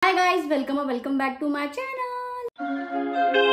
Hi guys, welcome back to my channel.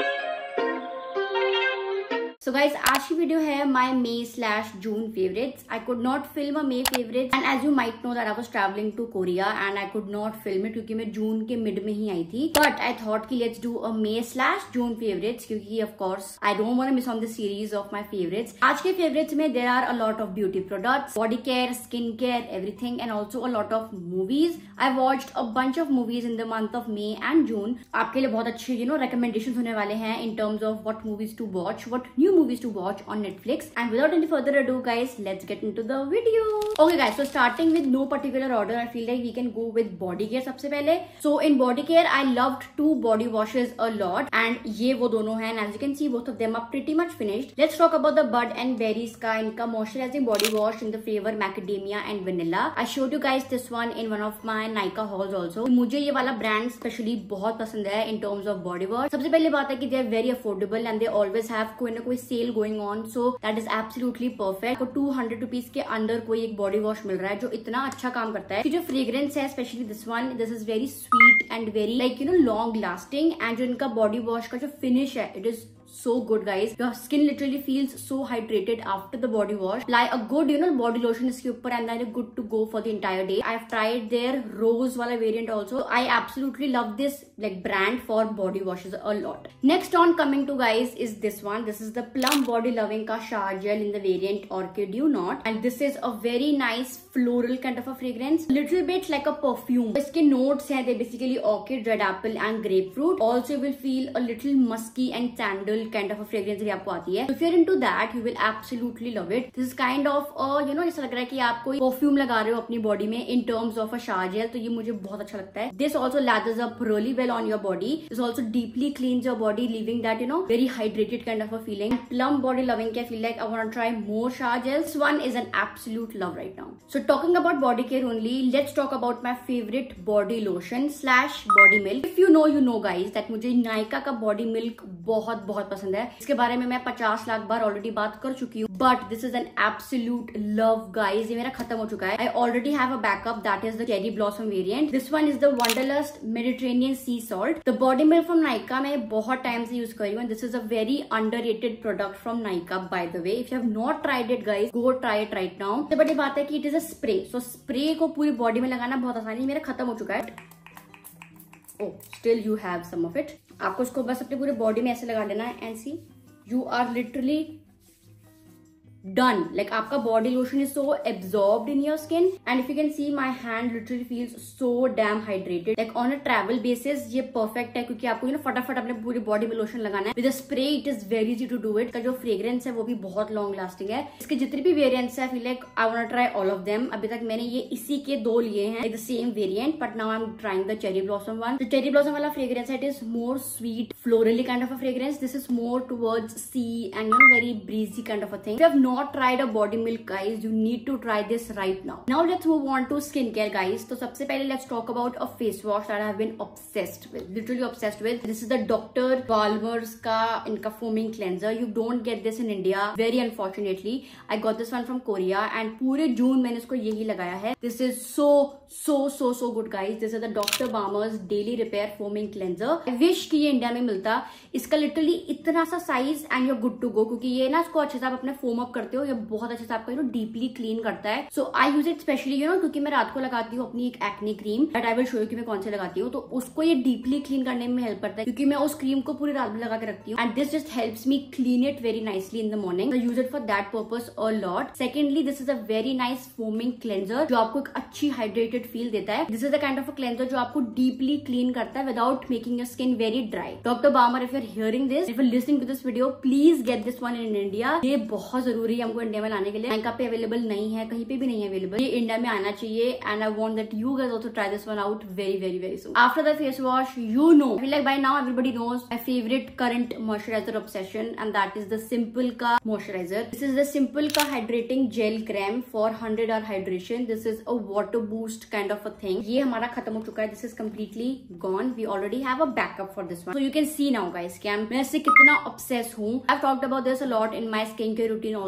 So guys, आज की video है my May/June favorites. I could not film a May favorites and as you might know that I was traveling to Korea and I could not film it क्योंकि मैं जून के mid में ही आई थी. But I thought कि let's do a May/June favorites क्योंकि of course I don't want to miss on the series of my favorites. आज के favorites में there are a lot of beauty products, body care, skin care, everything and also a lot of movies. I watched a bunch of movies in the month of May and June. आपके लिए बहुत अच्छे recommendations होने वाले हैं in terms of what movies to watch, what new movies to watch on Netflix. And without any further ado guys, let's get into the video. Okay guys, so starting with no particular order, I feel like we can go with body care सबसे पहले. So in body care I loved two body washes a lot and ये वो दोनों हैं and as you can see both of them are pretty much finished. Let's talk about the Bud and Berries का इनका moisturizing body wash in the flavor macadamia and vanilla. I showed you guys this one in one of my Nykaa hauls also. मुझे ये वाला brand specially बहुत पसंद है in terms of body wash. सबसे पहली बात है कि they are very affordable and they always have कोई ना कोई sale going on, so that is absolutely perfect. 200 rupees के अंदर कोई एक बॉडी वॉश मिल रहा है जो इतना अच्छा काम करता है कि जो फ्रेग्रेंस है specially this one, this is very sweet and very like long lasting and जो इनका बॉडी वॉश का जो फिनिश है it is so good guys. Your skin literally feels so hydrated after the body wash. Apply a good body lotion इसके ऊपर and then you're good to go for the entire day. I've tried their rose वाला variant also. I absolutely love this like brand for body washes a lot. Next on coming to guys is this one. This is the Plum Body Loving का shower gel in the variant Orchid You Not and this is a very nice floral kind of a fragrance. Little bit like a perfume. इसके notes हैं they basically orchid, red apple and grapefruit. Also you will feel a little musky and sandal kind of a fragrance भी आपको आती है. If you're into that, you will absolutely love it. This is kind of ऐसा लग रहा है कि आप कोई परफ्यूम लगा रहे हो अपनी बॉडी में in terms of a shower gel, तो ये मुझे बहुत अच्छा लगता है. This also lathers up really well on your body. This also deeply cleans your body, leaving that very hydrated kind of a feeling. Plum Body Loving I feel like I want to try more shower gels. This one is an absolute love right now. So talking about body care only, let's talk about my favorite body lotion / body milk. If you know guys that मुझे Nykaa का body milk बहुत पसंद है. इसके बारे में मैं 50 लाख बार already बात कर चुकी हूँ but this is an absolute love guys. ये मेरा खत्म हो चुका है. I already have a backup that is the cherry blossom variant. This one is the Wanderlust Mediterranean sea salt. The body milk from Nykaa मैं बहुत time से use कर रही हूँ. This is a very underrated product from Nykaa by the way. If you have not tried it guys, go try it right now. सबसे बड़ी बात है कि it is a spray, so spray को पूरी बॉडी में लगाना बहुत आसानी है. मेरा खत्म हो चुका है. Oh, still you have some of it. आपको इसको बस अपनी पूरी बॉडी में ऐसे लगा लेना है and see you are literally done. Like आपका body lotion is so absorbed in your skin and if you can see my hand literally feels so damn hydrated. Like on a travel basis ये perfect है क्योंकि आपको फटाफट अपने पूरी body में lotion लगाना है. With a spray it is very easy to do it. का जो fragrance है वो भी बहुत long lasting है. इसके जितने भी variants है I feel like I wanna try all of them. अभी तक मैंने ये इसी के 2 लिए हैं like the same variant but now I'm trying the cherry blossom one. The cherry blossom वाला fragrance है it is more sweet florally kind of a fragrance. This is more towards sea and very breezy kind of a thing. If you have not tried a body milk guys, you need to try this right now. Now let's move on to skincare guys. तो सबसे पहले let's talk about a face wash that I have been obsessed with, literally obsessed with. This is the Dr. Balmer's का इनका foaming cleanser. You don't get this in India very unfortunately. I got this one from Korea and पूरे जून मैंने इसको यही लगाया है. This is so good guys. This is the Dr. Balmer's Daily Repair Foaming Cleanser. I wish कि ये India में मिलता. इसका लिटरली इतना सा size and you're good to go क्योंकि ये ना इसको अच्छे से आप अपने फोम अप करते हो. ये बहुत अच्छे से आपको डीपली क्लीन करता है. So I use it specially क्योंकि मैं रात को लगाती हूँ अपनी एक acne cream but I will show you कि मैं कौन से लगाती हूँ. तो उसको ये डीपली क्लीन करने में हेल्प करता है क्योंकि मैं उस क्रीम को पूरी रात में लगा के रखती हूँ and this just helps me clean it very nicely in the morning. I use it for that purpose a lot. Secondly this is a very nice foaming cleanser जो आपको एक अच्छी हाइड्रेटेड फील देता है. This is the kind of a cleanser जो आपको deeply clean करता है without making your skin very dry. Doctor बामर if you are hearing this, if you are listening to this video, please get this one in India. ये बहुत जरूरी है हमको इंडिया में लाने के लिए. Nykaa पे अवेलेबल नहीं है, कहीं पे भी नहीं है अवेलेबल. ये इंडिया में आना चाहिए and I want that you guys also try this one out very soon. After the face wash, I feel like by now everybody knows my favorite current moisturizer obsession and that is the Simple का moisturizer. This is the Simple का hydrating gel creme for 100 hour hydration. This is a water boost kind of a thing. ये हमारा खत्म हो चुका है. This is completely gone. We already have a backup for this one. So you can see now guys कि मैं इससे कितना obsessed हूँ. I've talked about this a lot in my skincare routine also.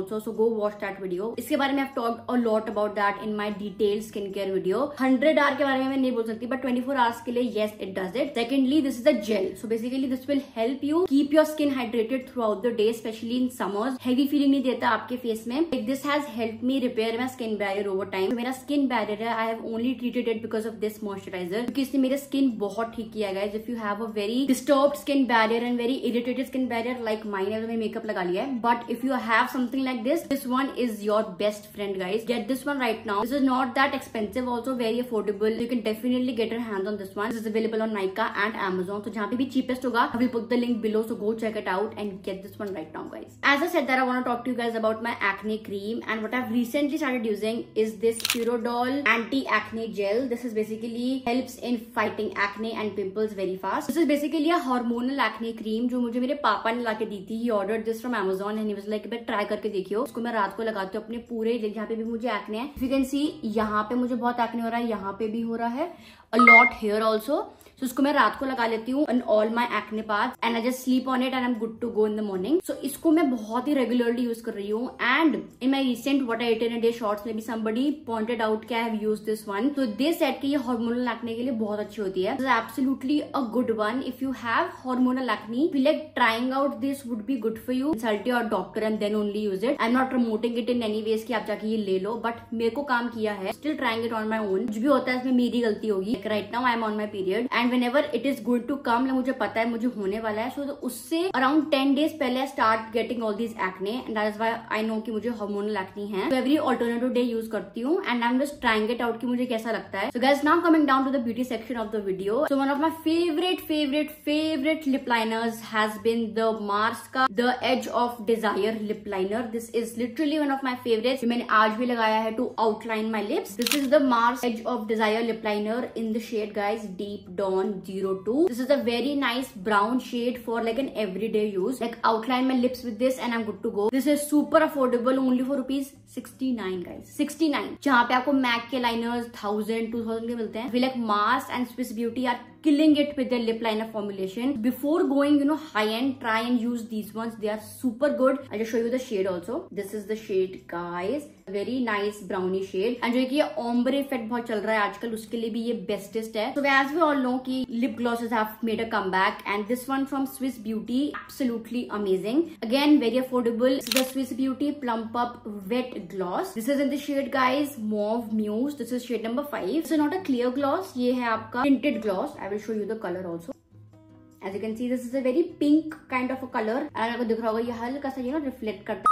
also, so go watch that video. इसके बारे में I've talked a lot about that in my detailed skincare video. 100 hour के बारे में मैं नहीं बोल सकती, but 24 hours के लिए yes it does it. Secondly, this is a gel, so basically this will help you keep your skin hydrated throughout the day, especially in summers. Heavy feeling नहीं देता आपके फेस में. Like this has helped me repair my skin barrier over time. मेरा skin barrier है, I have only treated it because of this moisturizer, क्योंकि इसने मेरा skin बहुत ठीक किया guys. If you have a very disturbed skin barrier and very irritated skin barrier like mine, है तो मैं मेकअप लगा लिया है. But if you have something like this one is your best friend guys. Get this one right now. This is not that expensive, also very affordable. You can definitely get your hands on this one. This is available on Nykaa and Amazon. So जहाँ पे भी cheapest होगा, I will put the link below. So go check it out and get this one right now guys. As I said that I want to talk to you guys about my acne cream, and what I've recently started using is this Purodol anti-acne gel. This is basically helps in fighting acne and pimples very fast. This is basically a hormonal acne cream जो मुझे मेरे पापा ने लाके दी थी. He ordered this from Amazon and he was like, "but try करके देखियो." उसको मैं रात को लगाती हूँ अपने पूरे जहाँ पे भी मुझे एक्ने है. If you can see, यहाँ पे मुझे बहुत एक्ने हो रहा है, यहाँ पे भी हो रहा है, a lot here also. So इसको मैं रात को लगा लेती हूँ on all my acne parts and I just sleep on it and I'm good to go in the morning. So इसको मैं बहुत ही regularly use कर रही हूँ, and in my recent what I ate in a day shorts में भी somebody pointed out कि I have used this one. So they said कि ये hormonal acne के लिए बहुत अच्छी होती है. This is absolutely a good one. If you have hormonal acne, feel like trying out this would be good for you. Consult your doctor and then only use it. I'm not promoting it in any ways कि आप जाके ये ले लो, but मेरे को काम किया है. Still trying it on my own. कुछ भी होता है इसमें मेरी गलती होगी. Like right now I am on my period and whenever it is going to come, मुझे पता है मुझे होने वाला है, so उससे around 10 days पहले I start getting all these acne and that is why I know कि मुझे hormonal acne है. So every alternative day use करती हूँ and I'm just trying it out कि मुझे कैसा लगता है. So guys, now coming down to the beauty section of the video. So one of my favorite lip liners has been the Mars का The Edge of Desire lip liner. This is literally one of my favorites. मैंने आज भी लगाया है to outline my lips. This is the Mars Edge of Desire lip liner in the shade guys Deep Dawn 02. This is a very nice brown shade for like an everyday use. Like outline my lips with this and I'm good to go. This is super affordable, only for ₹69 guys. 69. जहाँ पे आपको MAC के liners 1000, 2000 के मिलते हैं. I feel like Mars and Swiss Beauty are killing it with their lip liner formulation. Before going high end, try and use these ones. They are super good. I'll just show you the shade also. This is the shade guys. Very nice brownie shade. And जो ये ombre effect बहुत चल रहा है आजकल, उसके लिए भी ये bestest है. So as we all know कि lip glosses have made a comeback and this one from Swiss Beauty, absolutely amazing. Again, very affordable. This is the Swiss Beauty Plump Up Wet Gloss. This is in the shade guys Mauve Muse. This is shade number 5. This is not a clear gloss. ये है आपका tinted gloss. I will show you the color also. As you can see, this is a very pink kind of a color. And आपको दिख रहा होगा ये हल्का सा reflect करता है.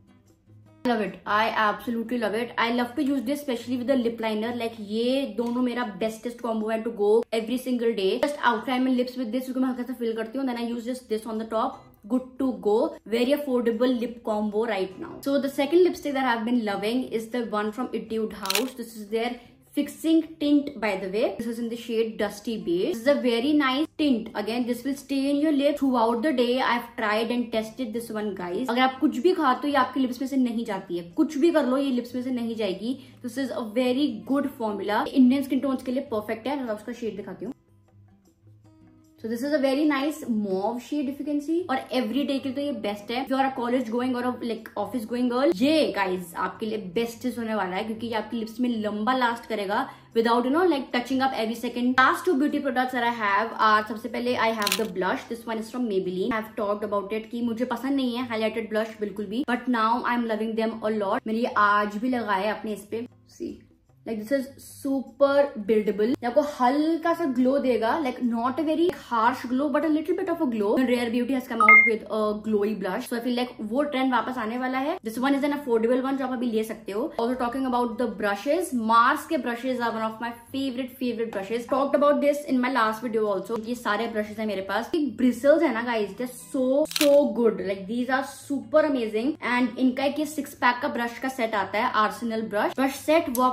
Love it. I absolutely love it. I love to use this especially with the lip liner. Like ये दोनों मेरा bestest combo है to go every single day. Just outline my lips with this क्योंकि मैं हल्का सा fill करती हूँ. Then I use just this on the top. Good to go. Very affordable lip combo right now. So the second lipstick that I've been loving is the one from Etude House. This is their Fixing Tint by the way. This is in the shade Dusty Beige. This is a very nice tint. Again, this will stay in your lip throughout the day. I've tried and tested this one guys. अगर आप कुछ भी खाते हो ये आपके lips में से नहीं जाती है. कुछ भी कर लो ये लिप्स में से नहीं जाएगी. This is a very good formula. Indian skin tones के लिए perfect है. मैं उसका शेड दिखाती हूँ. So this is a very nice mauve shade if you can see. और everyday के लिए तो ये best है. If you are a college going or a like office going girl, ये guys आपके लिए bestest होने वाला है क्योंकि ये आपके lips में लंबा last करेगा without like touching up every second. Last two beauty products that I have are सबसे पहले I have the blush. This one is from Maybelline. I have talked about it कि मुझे पसंद नहीं है highlighted blush बिल्कुल भी. But now I'm loving them a lot. मैंने ये आज भी लगाया है अपने इस पे. See. Like this is super buildable. आपको हल्का सा ग्लो देगा, like not a very harsh glow but a little bit of a glow. Rare Beauty has come out with a glowy blush, so I feel like वो trend वापस आने वाला है. This one is an affordable one जो आप अभी ले सकते हो. Also talking about the brushes, Mars के brushes are one of my favorite brushes. Talked about this in my last video also. ये सारे brushes हैं मेरे पास. Bristles है ना guys, they're so good. Like these are super amazing. And इनका एक 6 pack का brush का set आता है, Arsenal brush set वो आप ले सकते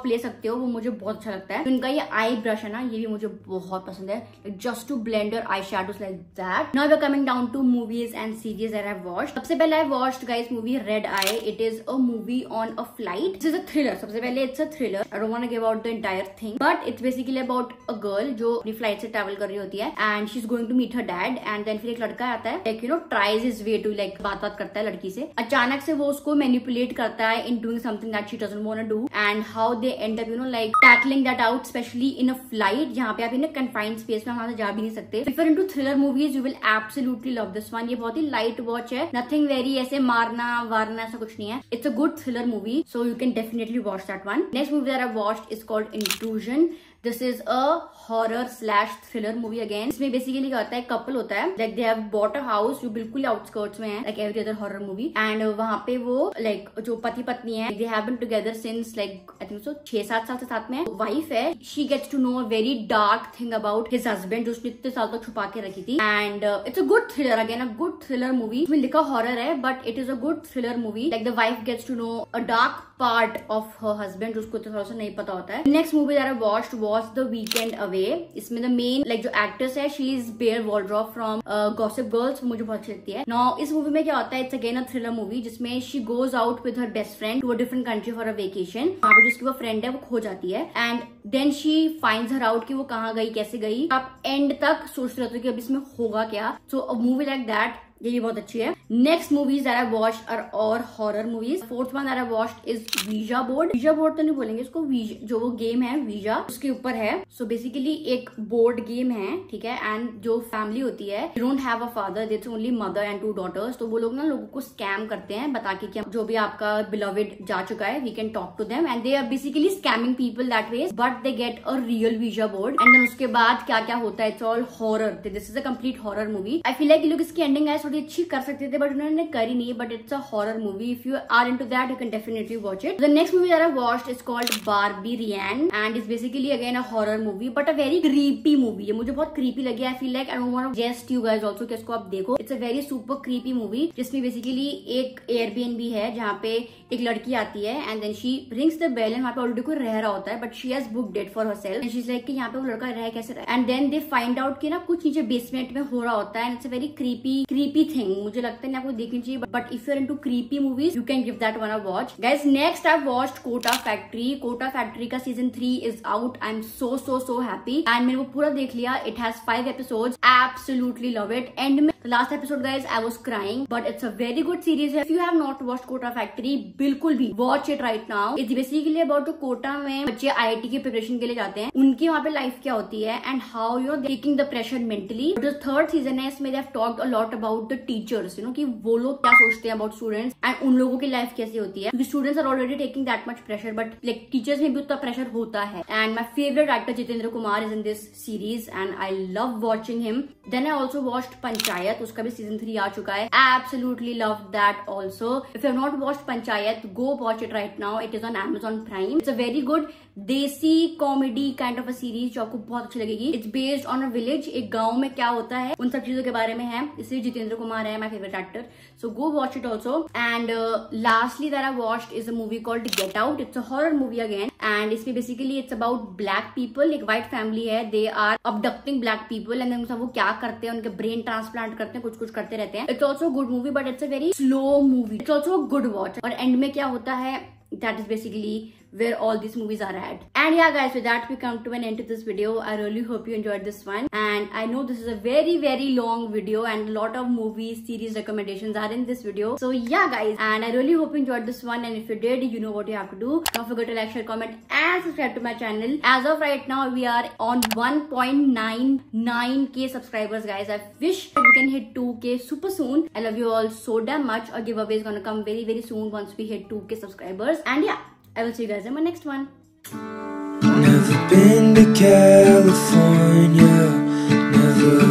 सकते हो, वो मुझे बहुत अच्छा लगता है। इनका ये आई ब्रश है ना, ये भी मुझे बहुत पसंद है, just to blend your eye shadows like that. Now we are coming down to movies and series that I have watched. सबसे पहले I watched guys movie Red Eye. It is a movie on a flight. This is a thriller. सबसे पहले it's a thriller. I don't want to give out the entire thing, but it's basically about a girl जो अपनी flight से travel कर रही होती है and she is going to meet her dad and then फिर एक लड़का आता है, like you know tries his way to like बात करता है लड़की से। अचानक से वो उसको मैनिपुलेट करता है in doing something that she doesn't want to do and how they end up you know like tackling that out, specially in a flight जहाँ पे आप इन कन्फाइंड स्पेस में वहां से जा भी नहीं सकते। If you are into thriller movies you will absolutely love this one. ये बहुत ही लाइट वॉच है, नथिंग वेरी ऐसे मारना वारना ऐसा कुछ नहीं है। It's a good thriller movie, so you can definitely watch that one. Next movie that I watched is called Intrusion. This is a horror slash thriller movie again. इसमें basically क्या होता है, कपल होता है, like they have bought a house जो बिल्कुल outskirts में है, like every other horror movie. And वहां पे वो लाइक जो पति पत्नी है, they have been together since like I think so 6-7 साल से साथ में। वाइफ है, she gets to know a very dark thing about his husband जो उसने इतने साल तक छुपा के रखी थी। And it's a good thriller again, a good thriller movie. इसमें लिखा हॉरर है but it is a good thriller movie. Like the wife gets to know a dark part of her husband जो उसको थोड़ा सा नहीं पता होता है। Next movie that I watched was The Weekend Away. इसमें द मेन लाइक जो एक्ट्रेस है she is Blair Waldorf from Gossip Girls, मुझे बहुत अच्छी लगती है। नाउ इस मूवी में क्या होता है, it's again a thriller movie जिसमें she goes out with her best friend to a different country for a vacation. वहां पर जिसकी वो फ्रेंड है वो खो जाती है and then she finds her out कि वो कहाँ गई, कैसे गई। आप एंड तक सोचते रहते हो कि अब इसमें होगा क्या। So a movie like that, ये भी बहुत अच्छी है। Next movies that I watched are और horror movies. Fourth one that I watched is Ouija board. Ouija board तो नहीं बोलेंगे इसको, जो वो गेम है वीजा उसके ऊपर है। सो बेसिकली एक बोर्ड गेम है, ठीक है। एंड जो फैमिली होती है, they don't have a father, that's only mother and 2 daughters. तो वो लोग ना लोगों को स्कैम करते हैं बता के कि जो भी आपका बिलवेड जा चुका है we can talk to them and they are basically scamming people that way, but they get a real Ouija board and then उसके बाद क्या क्या होता है, it's all horror. This is a complete horror movie. I feel like लोग इसकी ending है थोड़ी अच्छी कर सकते थे बट उन्होंने करी नहीं, but it's a horror movie. If you are into that you can definitely watch it. The next movie that I watched is called Barbarian and is basically again a horror movie but a very creepy movie है। मुझे बहुत creepy लगी। I feel like I don't want to suggest you guys also कि इसको आप देखो। It's a very super creepy movie जिसमें basically एक एयरबीएनबी है जहाँ पे एक लड़की आती है and then she rings the bell and वहाँ पे ऑलरेडी कोई रह रहा होता है but she has booked it for herself and she is like कि यहाँ पे वो लड़का रह कैसे रहा and then they find out कि ना कुछ नीचे बेसमेंट में हो रहा होता है and it's a very creepy thing. मुझे लगता है ना आपको देखनी चाहिए, but if you are into creepy movies you can give that one a watch. Guys next I watched Kota factory. Kota factory का season 3 is out. I am so happy and मैंने वो पूरा देख लिया। It has 5 episodes, absolutely love it. End में last episode guys I was crying but it's a very good series. If you have not watched Kota factory बिल्कुल भी watch it right now. It's basically about जो कोटा में बच्चे IIT की preparation के लिए जाते हैं, उनकी वहाँ पे लाइफ क्या होती है and how you know taking the pressure mentally. जो थर्ड सीजन है इसमें they have talked a lot about the teachers, you know कि वो लोग क्या सोचते हैं अबाउट स्टूडेंट्स एंड उन लोगों की लाइफ कैसी होती है। Students are already taking that much pressure but like teachers में भी उतना प्रेशर होता है। And my favourite actor Jitendra Kumar is in this series and I love watching him. Then I also watched Panchayat, उसका भी सीजन 3 आ चुका है। Absolutely love that also. If you have not watched Panchayat go watch it right now. It is on Amazon Prime. It's a very good desi comedy kind of a series जो आपको बहुत अच्छी लगेगी। It's based on a village, एक गांव में क्या होता है उन सब चीजों के बारे में है। इसलिए जितेंद्र कुमार है my favourite actor, so go watch it also. And lastly that I watched is a movie called Get Out. It's a horror movie again and इसमें basically it's about black people. एक व्हाइट फैमिली है, they are abducting black people and वो क्या करते हैं, उनके brain transplant करते हैं, कुछ करते रहते हैं। It's also good movie but it's a very slow movie. It's also good watch. और एंड में क्या होता है, that is basically where all these movies are at. And yeah guys, with that we come to an end to this video. I really hope you enjoyed this one and I know this is a very long video and a lot of movies series recommendations are in this video. So yeah guys, and I really hope you enjoyed this one and if you did, you know what you have to do. Don't forget to like, share, comment and subscribe to my channel. As of right now we are on 1.99k subscribers guys. I wish that we can hit 2k super soon. I love you all so damn much. A giveaway is gonna come very soon once we hit 2k subscribers. And yeah, I will see you guys in my next one. Never been to California, never